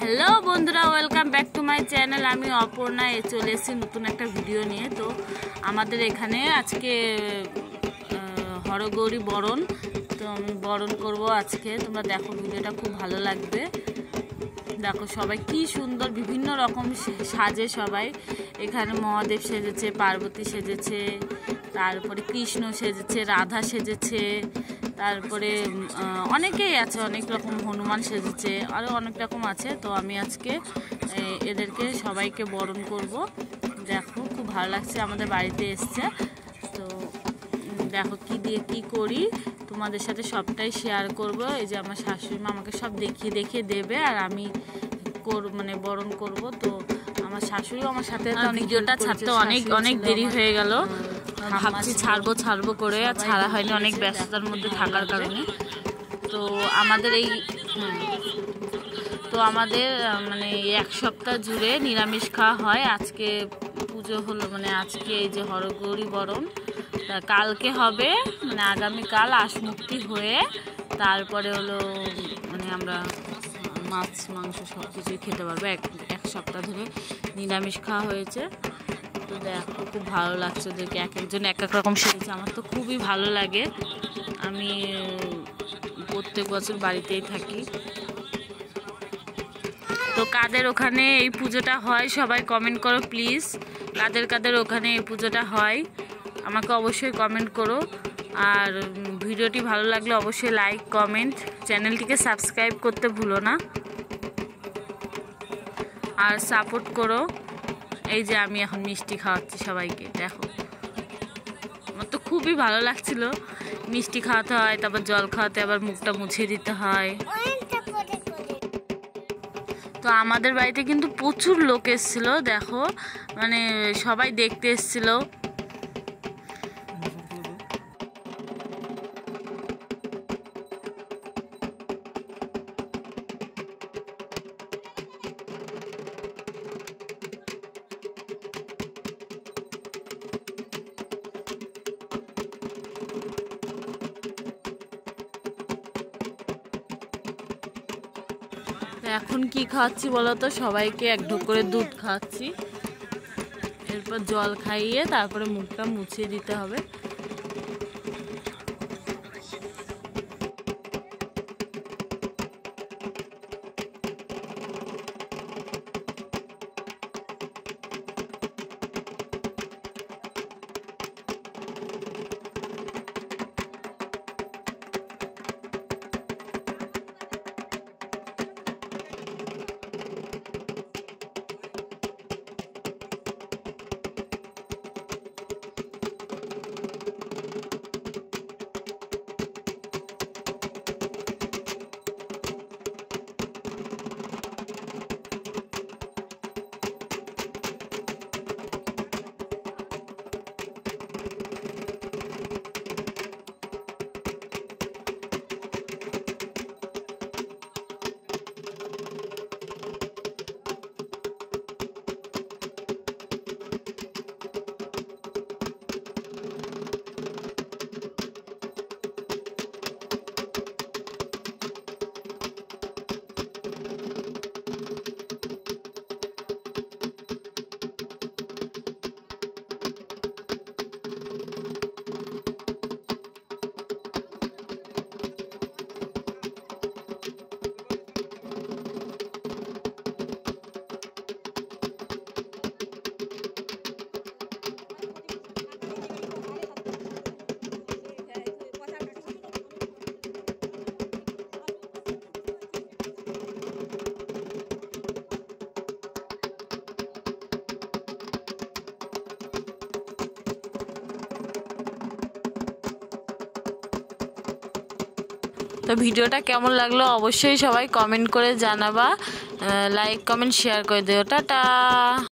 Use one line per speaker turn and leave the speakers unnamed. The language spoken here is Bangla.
হ্যালো বন্ধুরা, welcome back to my channel. আমি অপর্ণা চলে এসেছি নতুন একটা ভিডিও নিয়ে। তো আমাদের এখানে আজকে হরগৌরী বরণ, তো আমি বরণ করব আজকে। তোমরা দেখো, ভিডিওটা খুব ভালো লাগবে। দেখো সবাই কি সুন্দর বিভিন্ন রকম সাজে সবাই। এখানে মহাদেব সেজেছে, পার্বতী সেজেছে, তারপরে কৃষ্ণ সেজেছে, রাধা সেজেছে, তারপরে অনেকেই আছে, অনেক রকম, হনুমান সেজেছে, আরও অনেক রকম আছে। তো আমি আজকে এদেরকে সবাইকে বরণ করব। দেখো খুব ভালো লাগছে, আমাদের বাড়িতে এসছে। তো দেখো কি দিয়ে কি করি, তোমাদের সাথে সবটাই শেয়ার করব। এই যে আমার শাশুড়ি মা আমাকে সব দেখিয়ে দেবে, আর আমি বরণ করব। তো আমার শাশুড়িও আমার সাথে, ভিডিওটা ছাড়তে অনেক দেরি হয়ে গেল। ভাবছি ছাড়বো করে, আর ছাড়া হয়নি অনেক ব্যস্ততার মধ্যে থাকার কারণে। তো আমাদের এক সপ্তাহ জুড়ে নিরামিষ খাওয়া হয়। আজকে পুজো হলো, আজকে এই যে হরগৌরী বরণ, কালকে হবে, আগামীকাল আশমুক্তি হয়ে তারপরে হলো আমরা মাছ মাংস সব কিছুই খেতে পারবো। এক সপ্তাহ ধরে নিরামিষ খাওয়া হয়েছে। তো দেখো খুব ভালো লাগছে, ওদেরকে এক একজন এক এক রকম সেজেছে। আমার তো খুবই ভালো লাগে, আমি প্রত্যেক বছর বাড়িতেই থাকি। তো কাদের ওখানে এই পুজোটা হয় সবাই কমেন্ট করো প্লিজ। কাদের ওখানে এই পুজোটা হয় আমাকে অবশ্যই কমেন্ট করো। আর ভিডিওটি ভালো লাগলে অবশ্যই লাইক কমেন্ট, চ্যানেলটিকে সাবস্ক্রাইব করতে ভুলো না, আর সাপোর্ট করো। এই যে আমি এখন মিষ্টি খাওয়াচ্ছি সবাইকে। দেখো আমার তো খুবই ভালো লাগছিল। মিষ্টি খাওয়াতে হয়, তারপর জল খাওয়াতে, আবার মুখটা মুছে দিতে হয়। তো আমাদের বাড়িতে কিন্তু প্রচুর লোক এসেছিল। দেখো সবাই দেখতে এসেছিল। এখন কি খাওয়াচ্ছি বলো তো, সবাইকে এক ঢোক করে দুধ খাওয়াচ্ছি। এরপর জল খাইয়ে তারপরে মুখটা মুছিয়ে দিতে হবে। তো ভিডিওটা কেমন লাগলো অবশ্যই সবাই কমেন্ট করে জানাবা, লাইক কমেন্ট শেয়ার করে দিও। টাটা।